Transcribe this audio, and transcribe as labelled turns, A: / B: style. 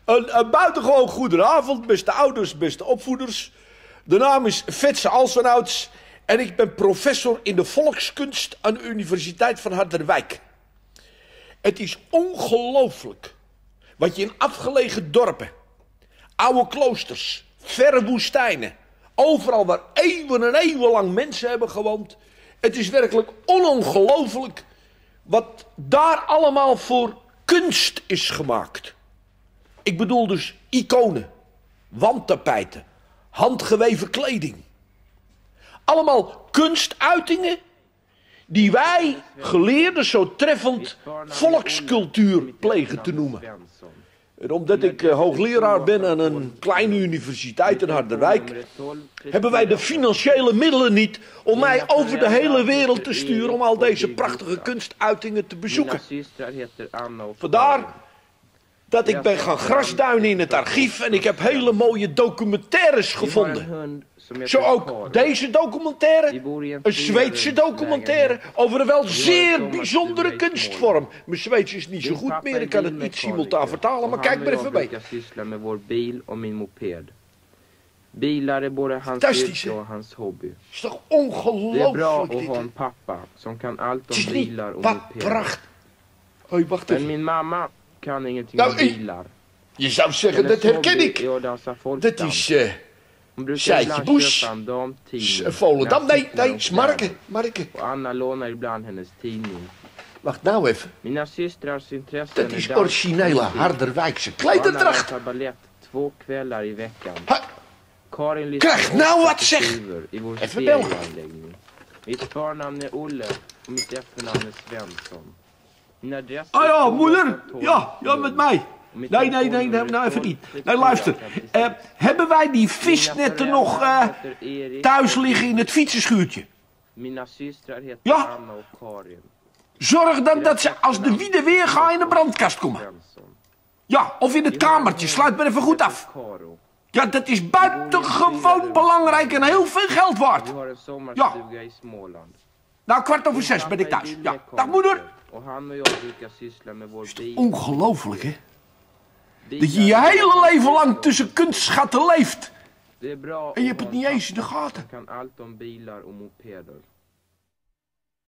A: Een buitengewoon goedenavond, beste ouders, beste opvoeders. De naam is Fetse Alsvanouds en ik ben professor in de volkskunst aan de Universiteit van Harderwijk. Het is ongelooflijk wat je in afgelegen dorpen, oude kloosters, verre woestijnen, overal waar eeuwen en eeuwen lang mensen hebben gewoond. Het is werkelijk onongelooflijk wat daar allemaal voor kunst is gemaakt. Ik bedoel dus iconen, wandtapijten, handgeweven kleding. Allemaal kunstuitingen die wij geleerden zo treffend volkscultuur plegen te noemen. En omdat ik hoogleraar ben aan een kleine universiteit in Harderwijk, hebben wij de financiële middelen niet om mij over de hele wereld te sturen om al deze prachtige kunstuitingen te bezoeken. Vandaar dat ik ben gaan grasduinen in het archief en ik heb hele mooie documentaires gevonden. Zo ook deze documentaire, een Zweedse documentaire over een wel zeer bijzondere kunstvorm. Mijn Zweeds is niet zo goed meer, ik kan het niet simultaan vertalen, maar kijk maar even mee.
B: Bilar är både hans yrke och hans hobby.
A: Is toch ongelooflijk?
B: Det är bra att ha en pappa som kan allt om bilar och mopeder.
A: Hoi, wacht even.
B: Men min mamma kan ingenting om bilar.
A: Je zou zeggen, dat herken ik. Dat is Sjeitje Busch, Volendam, nee, Marken.
B: Och Anna lånar ibland hennes tidning.
A: Wacht nou even.
B: Mina systrars intressen
A: Dat is originele Harderwijkse klederdracht.
B: Anna ballet 2 kvällar i veckan. Karin
A: Krijg nou wat zeg! Even bel.
B: Mitt förnamn är Olle och mitt efternamn är Svensson. Min adress
A: Ah ja, moeder. Ja, met mij. Nee, nou even niet. Nee, luister. Hebben wij die visnetten nog thuis liggen in het fietsenschuurtje? Ja. Zorg dan dat ze als de wieden weer gaan in de brandkast komen. Ja, of in het kamertje. Sluit maar even goed af. Ja, dat is buitengewoon belangrijk en heel veel geld waard. Ja. Nou, 5:15 ben ik thuis. Ja, dag moeder. Het is ongelooflijk, hè? Dat je je hele leven lang tussen kunstschatten leeft. En je hebt het niet eens in de gaten.